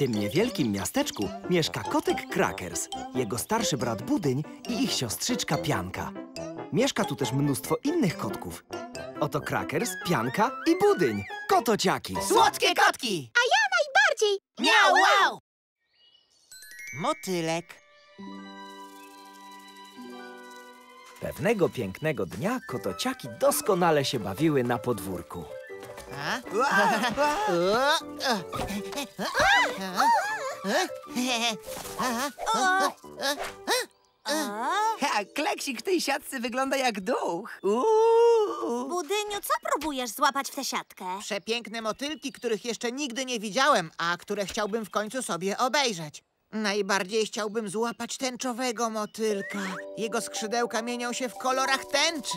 tym niewielkim miasteczku mieszka kotek Krakers, jego starszy brat Budyń i ich siostrzyczka Pianka. Mieszka tu też mnóstwo innych kotków. Oto Krakers, Pianka i Budyń, kotociaki. Słodkie kotki! A ja najbardziej! Miau, wow! Motylek. Pewnego pięknego dnia kotociaki doskonale się bawiły na podwórku. Kleksik w tej siatce wygląda jak duch. Budyniu, co próbujesz złapać w tę siatkę? Przepiękne motylki, których jeszcze nigdy nie widziałem, a które chciałbym w końcu sobie obejrzeć. Najbardziej chciałbym złapać tęczowego motylka. Jego skrzydełka mienią się w kolorach tęczy.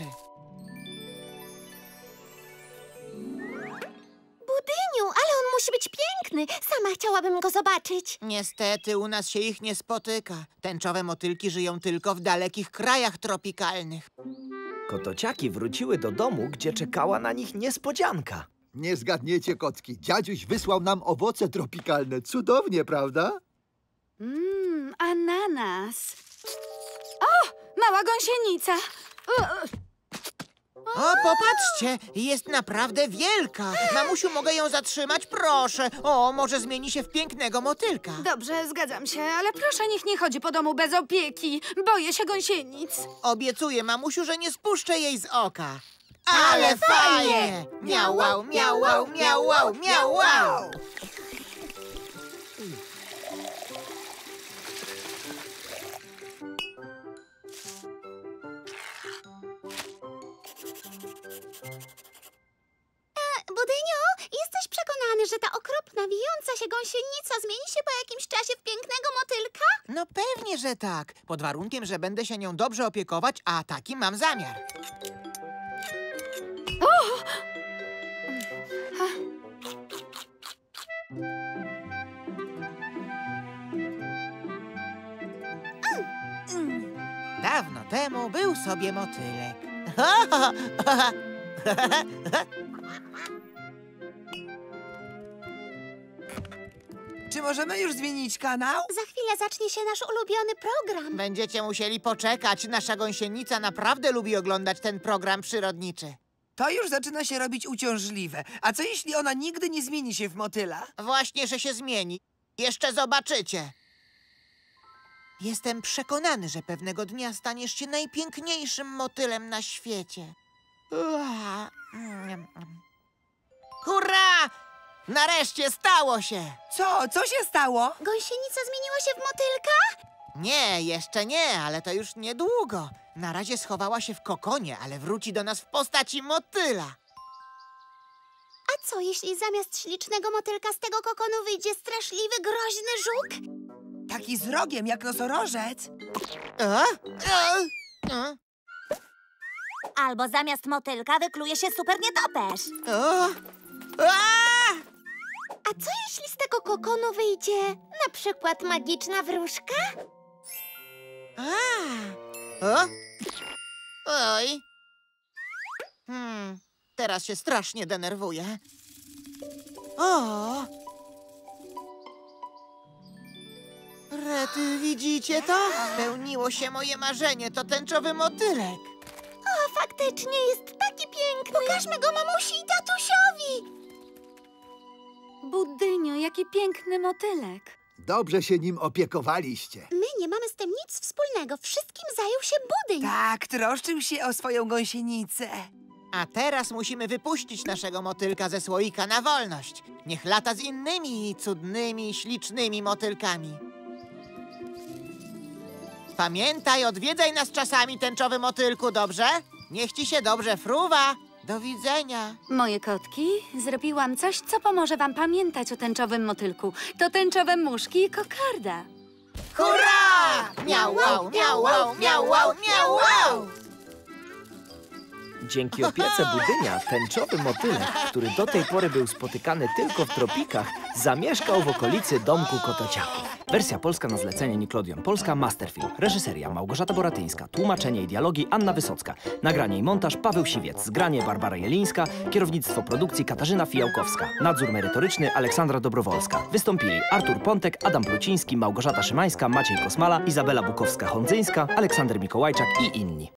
Budyniu, ale on musi być piękny. Sama chciałabym go zobaczyć. Niestety u nas się ich nie spotyka. Tęczowe motylki żyją tylko w dalekich krajach tropikalnych. Kotociaki wróciły do domu, gdzie czekała na nich niespodzianka. Nie zgadniecie, kotki. Dziadziuś wysłał nam owoce tropikalne. Cudownie, prawda? Ananas. O, mała gąsienica. O, popatrzcie, jest naprawdę wielka. Mamusiu, mogę ją zatrzymać? Proszę. O, może zmieni się w pięknego motylka. Dobrze, zgadzam się, ale proszę, niech nie chodzi po domu bez opieki. Boję się gąsienic. Obiecuję, mamusiu, że nie spuszczę jej z oka. Ale fajnie! Miau, wow, miau, wow, miau, wow, miau, wow! Budyniu, jesteś przekonany, że ta okropna, wijąca się gąsienica zmieni się po jakimś czasie w pięknego motylka? No pewnie, że tak. Pod warunkiem, że będę się nią dobrze opiekować, a taki mam zamiar. Dawno temu był sobie motylek. Czy możemy już zmienić kanał? Za chwilę zacznie się nasz ulubiony program. Będziecie musieli poczekać. Nasza gąsienica naprawdę lubi oglądać ten program przyrodniczy. To już zaczyna się robić uciążliwe. A co jeśli ona nigdy nie zmieni się w motyla? Właśnie, że się zmieni. Jeszcze zobaczycie. Jestem przekonany, że pewnego dnia staniesz się najpiękniejszym motylem na świecie. Hurra! Nareszcie stało się! Co się stało? Gąsienica zmieniła się w motylka? Nie, jeszcze nie, ale to już niedługo. Na razie schowała się w kokonie, ale wróci do nas w postaci motyla. A co, jeśli zamiast ślicznego motylka z tego kokonu wyjdzie straszliwy, groźny żuk? Taki z rogiem jak nosorożec? Albo zamiast motylka wykluje się super nietoperz. A co jeśli z tego kokonu wyjdzie na przykład magiczna wróżka? Oj. Teraz się strasznie denerwuję. O! Rety, widzicie to? Spełniło się moje marzenie, to tęczowy motylek. O, faktycznie jest taki piękny. Pokażmy go mamusi i tatusiowi. Budyniu, jaki piękny motylek. Dobrze się nim opiekowaliście. My nie mamy z tym nic wspólnego. Wszystkim zajął się Budyń. Tak, troszczył się o swoją gąsienicę. A teraz musimy wypuścić naszego motylka ze słoika na wolność. Niech lata z innymi cudnymi, ślicznymi motylkami. Pamiętaj, odwiedzaj nas czasami, tęczowy motylku, dobrze? Niech ci się dobrze fruwa. Do widzenia. Moje kotki, zrobiłam coś, co pomoże wam pamiętać o tęczowym motylku. To tęczowe muszki i kokarda. Hurra! Miau, wow, miau, wow, miau, wow, miau, wow! Dzięki opiece Budynia tęczowy motylek, który do tej pory był spotykany tylko w tropikach, zamieszkał w okolicy domku kotociaków. Wersja polska na zlecenie Nickelodeon Polska, Masterfilm. Reżyseria Małgorzata Boratyńska, tłumaczenie i dialogi Anna Wysocka. Nagranie i montaż Paweł Siwiec, zgranie Barbara Jelińska, kierownictwo produkcji Katarzyna Fijałkowska, nadzór merytoryczny Aleksandra Dobrowolska. Wystąpili Artur Pontek, Adam Pluciński, Małgorzata Szymańska, Maciej Kosmala, Izabela Bukowska-Hondzyńska, Aleksander Mikołajczak i inni.